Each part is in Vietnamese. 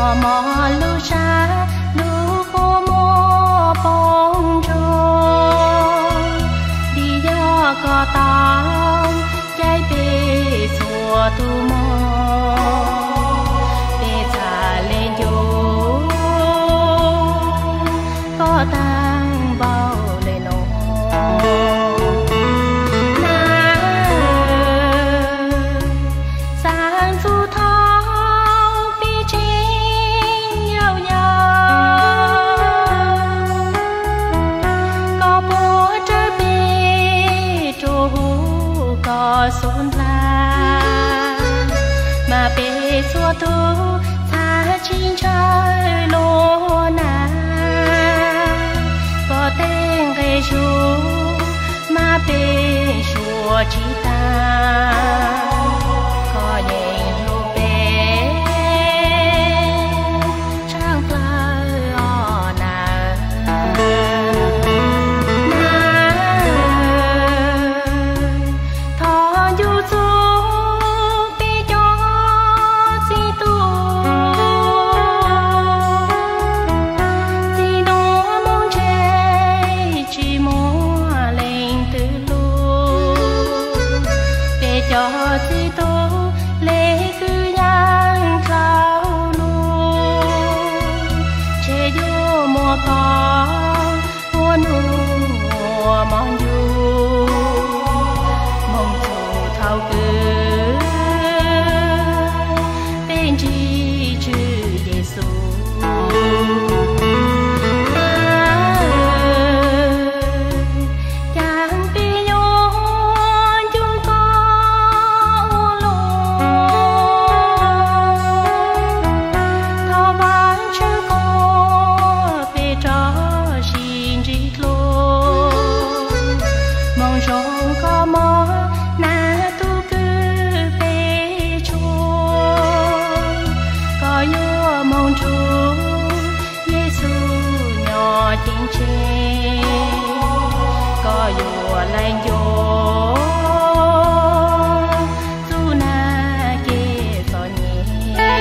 mò lu xa lu khô mò bông trôi đi do có tao trái bê xua tu mò bê trả lên vô có tăng bao lời nói xuân la mà bê xua tu xa chín trời lô na có tên gây chú mà bê chùa chỉ ta có nhìn lô bê trang phá ở na cho chi tô lễ cứ nhang trao luôn che vô mùa có muôn mùa mong du mong dù thao cứ tên chi chữ Giêsu tiếng chê có dùa lành dỗ dù na kê gió nhẹ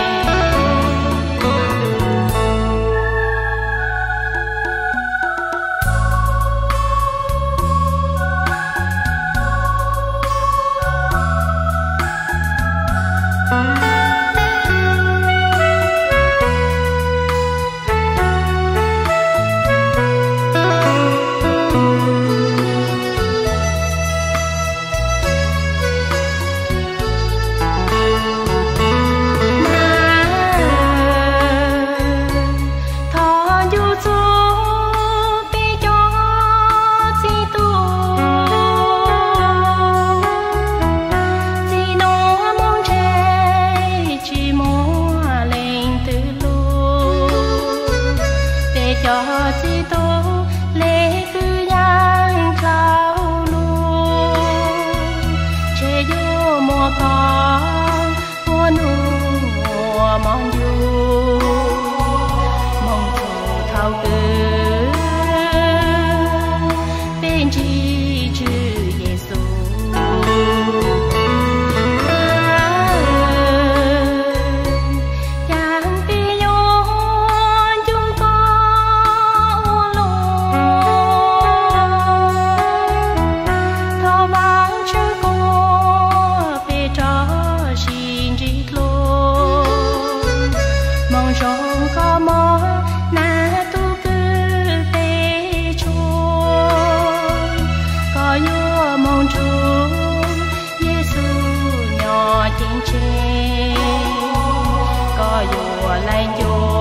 cho chi tô lễ cứ nhang trao luôn che vô mùa có muôn mùa mong du mong dù thao cứ tên chi chữ Giêsu rong có mò na tu cứ bê trôi có nhua mong Chúa Giêsu nhỏ tiếng chê có dùa lành dỗ